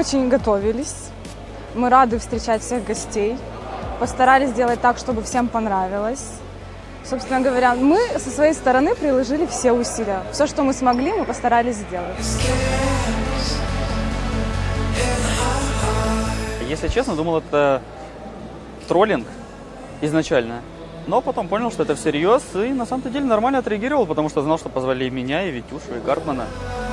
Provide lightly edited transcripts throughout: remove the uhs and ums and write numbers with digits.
очень готовились. Мы рады встречать всех гостей. Постарались сделать так, чтобы всем понравилось. Собственно говоря, мы со своей стороны приложили все усилия. Все, что мы смогли, мы постарались сделать. Если честно, думал, это троллинг изначально. Но потом понял, что это всерьез, и на самом-то деле нормально отреагировал, потому что знал, что позвали и меня, и Витюшу, и Гартмана.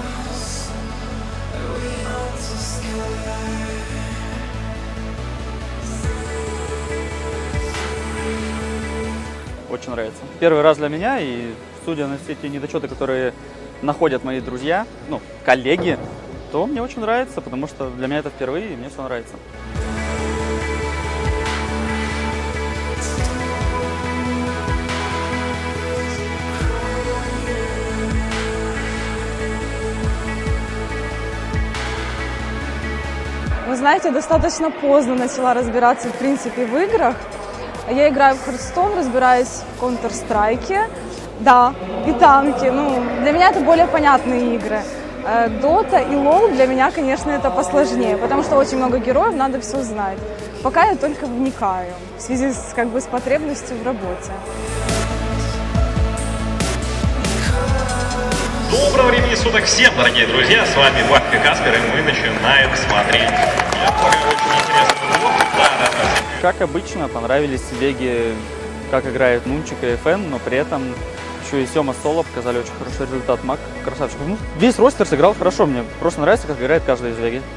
Очень нравится. Первый раз для меня, и судя на все те недочеты, которые находят мои друзья, ну, коллеги, то мне очень нравится, потому что для меня это впервые, и мне все нравится. Вы знаете, достаточно поздно начала разбираться, в принципе, в играх. Я играю в Hearthstone, разбираюсь в Counter-Strike, да, и танки. Ну, для меня это более понятные игры. Dota и LoL для меня, конечно, это посложнее, потому что очень много героев, надо все знать. Пока я только вникаю в связи с, с потребностью в работе. Доброго времени суток всем, дорогие друзья! С вами Вахка и Каспер, и мы начинаем смотреть. Очень интересный блог. Как обычно, понравились Веги, как играет Нунчик и ФН, но при этом еще и Сема Соло показали очень хороший результат. Мак, красавчик. Ну, весь ростер сыграл хорошо, мне просто нравится, как играет каждый из Веги.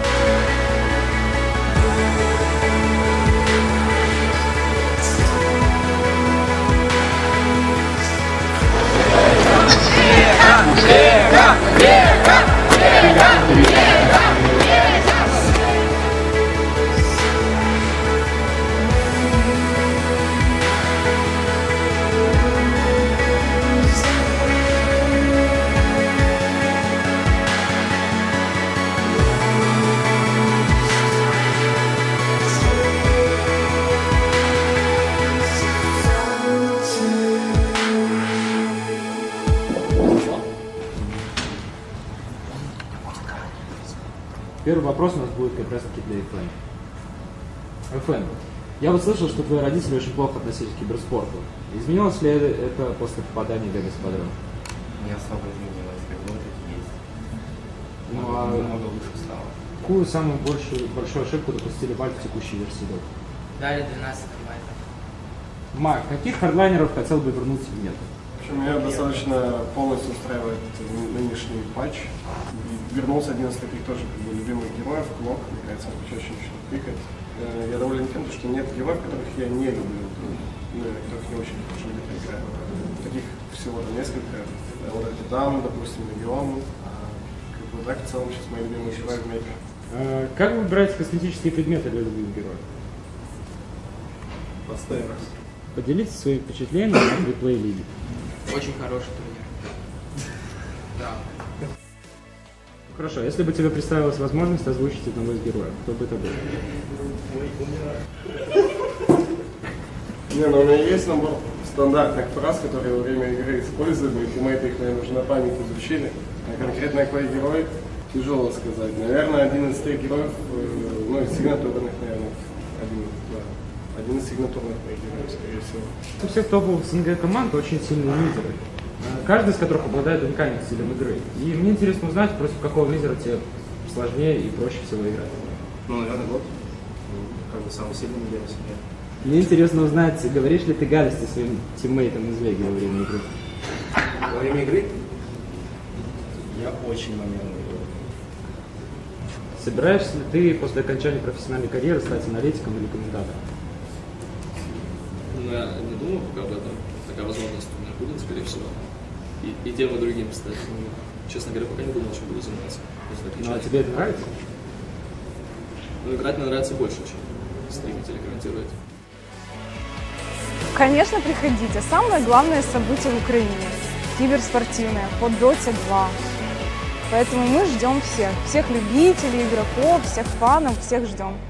Первый вопрос у нас будет как раз таки для ФН. ФН, я вот слышал, что твои родители очень плохо относились к киберспорту. Изменилось ли это после попадания в Vegas Padron? Не особо изменилось, как было, так и есть. Много лучше стало. Какую самую большую ошибку допустили Valve в текущей версии Dota? Дали 12 километров. Мак, каких хардлайнеров хотел бы вернуть в мета? Меня достаточно полностью устраивает нынешний патч. Вернулся 11 пик, тоже любимых героев, Клок, мне кажется, он чаще начал пикать. Я доволен тем, что нет героев, которых я не люблю, которых не очень хорошо где-то играю. Таких всего-то несколько. Вот это Дан, допустим, Легион. Как бы так, в целом, сейчас мои любимые герои в мете. Как вы выбираете косметические предметы для любых героев? Постоянно. Поделитесь своими впечатлениями о реплей-лиге. Очень хороший турнир. Да. Хорошо, если бы тебе представилась возможность озвучить одного из героев, кто бы это был? Не, ну у меня есть набор стандартных фраз, которые во время игры используем, и тиммейты их, наверное, уже на память изучили. А конкретно какой герой, тяжело сказать. Наверное, один из тех героев, ну, из сигнатурных, наверное, один из сигнатурных моих героев, скорее всего. У всех топовых СНГ команд очень сильные лидеры, каждый из которых обладает уникальным стилем игры. И мне интересно узнать, против какого лидера тебе сложнее и проще всего играть. Ну, наверное, год. Как бы самый сильный лидер в семье. Мне интересно узнать, говоришь ли ты гадости своим тиммейтам из Веги во время игры? Во время игры я очень манерный игрок. Собираешься ли ты после окончания профессиональной карьеры стать аналитиком или комментатором? Ну, я не думаю пока об этом. Такая возможность у меня будет, скорее всего. И тем, и другим, кстати. Честно говоря, пока не думал, чем буду заниматься. Ну, а тебе это нравится? Ну, играть мне нравится больше, чем стримить или комментировать. Конечно, приходите. Самое главное событие в Украине. Киберспортивное, по Dota 2. Поэтому мы ждем всех. Всех любителей, игроков, всех фанов, всех ждем.